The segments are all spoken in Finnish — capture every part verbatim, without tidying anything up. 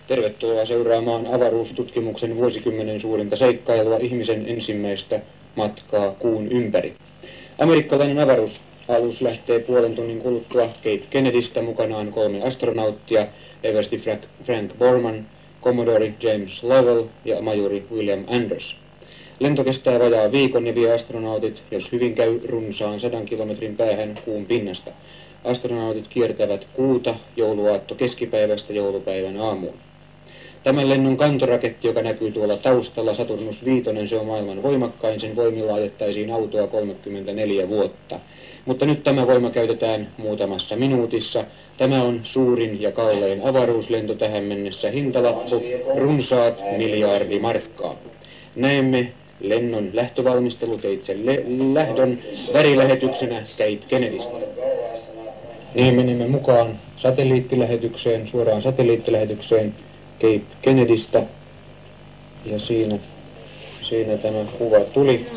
Tervetuloa seuraamaan avaruustutkimuksen vuosikymmenen suurinta seikkailua ihmisen ensimmäistä matkaa kuun ympäri. Amerikkalainen avaruusalus lähtee puolen tunnin kuluttua Cape Kennedystä mukanaan kolme astronauttia, eversti Frank Borman, Commodore James Lovell ja majuri William Anders. Lento kestää vajaa viikon ja vie astronautit, jos hyvin käy, runsaan sadan kilometrin päähän kuun pinnasta. Astronautit kiertävät kuuta jouluaatto keskipäivästä joulupäivän aamuun. Tämän lennon kantoraketti, joka näkyy tuolla taustalla, Saturnus viisi, se on maailman voimakkain, sen voimilla ajettaisiin autoa kolmekymmentäneljä vuotta. Mutta nyt tämä voima käytetään muutamassa minuutissa. Tämä on suurin ja kallein avaruuslento tähän mennessä, hintalappu runsaat miljardi markkaa. Näemme lennon lähtövalmisteluteitse le- lähdön värilähetyksenä Cape Kennedystä. Niin menemme mukaan satelliittilähetykseen, suoraan satelliittilähetykseen Cape Kennedystä. Ja siinä, siinä tämä kuva tuli.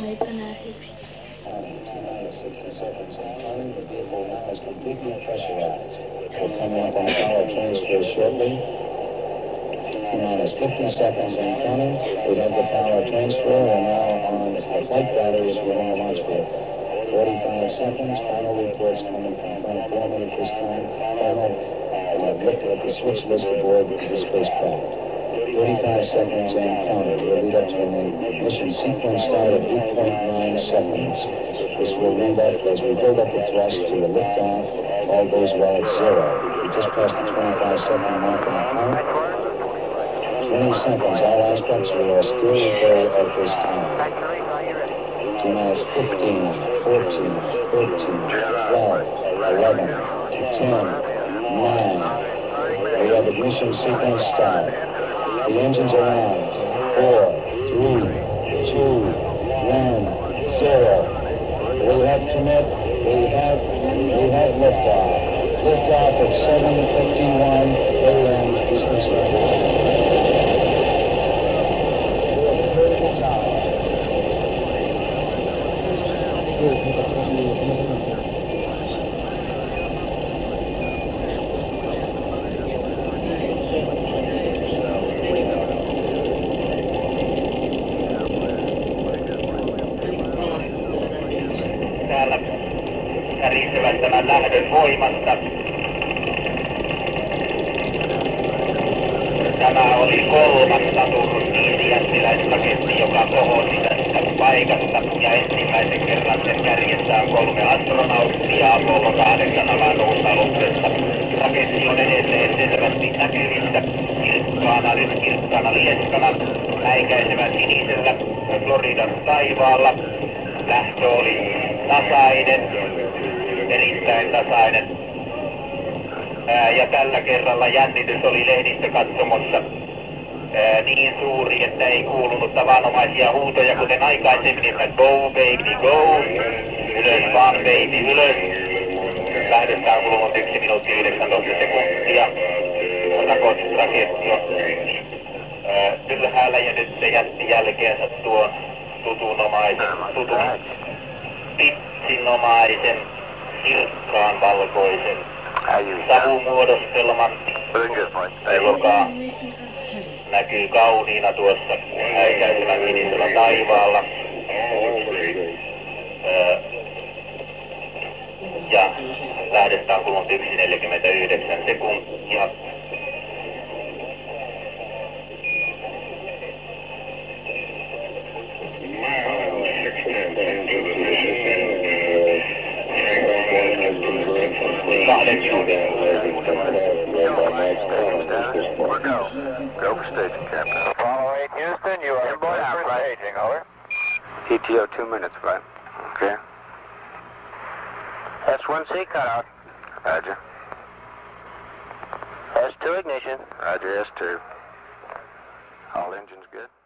Minus fifty seconds and counting. We have the power transfer. We're now on the flight batteries within the launch vehicle. forty-five seconds. Final reports coming from Frank Borman at this time. Final uh, look at the switch list aboard the spacecraft. thirty-five seconds and counting. We'll lead up to an ignition sequence start of eight point nine seconds. This will lead up as we build up the thrust to a liftoff. All goes well at zero. We just passed the twenty-five second mark on the count. twenty seconds, all aspects will still go at this time. T minus fifteen, fourteen, thirteen, twelve, eleven, ten, nine. We have ignition sequence start. The engines are on. four, three, two, one, zero. We have commit. We have, we have liftoff. Liftoff at seven fifty-one a m Eastern Standard Time. Täällä kärisevät tämän lähdön voimasta. Tämä oli kolmas Saturnus viisi jättiläisraketti, joka kohosi tästä paikasta, ja ensimmäisen kerran sen kärjessä on kolme astronauttia Apollo kahdeksan avaruusaluksesta. Raketti on edelleen selvästi näkyvissä kirkkaana, kirkkaana lieskana, häikäisevän sinisellä Floridan taivaalla. Lähtö oli tasainen, erittäin tasainen. Ää, ja tällä kerralla jännitys oli lehdistökatsomossa ää, niin suuri, että ei kuulunut tavanomaisia huutoja, kuten aikaisemmin, että go baby go, ylös vaan baby ylös. Lähdöstä on kulunut yksi minuutti yhdeksäntoista sekuntia. Raketti on ää, ylhäällä ja nyt se jätti jälkeensä tuon tutunomaisen, tutun pitsinomaisen, kirkkaan valkoisen savumuodostelman, joka näkyy kauniina tuossa häikäisevän sinisellä taivaalla. Öö, ja lähdestä on kulunut yksi neljäkymmentäyhdeksän sekuntia. Kahden minuutin. Go for station, Captain. Apollo eight, Houston, you are inboard out, for staging, over. E T O two minutes, right? Okay. S one C cutout. Roger. S two ignition. Roger, S two. All engines good.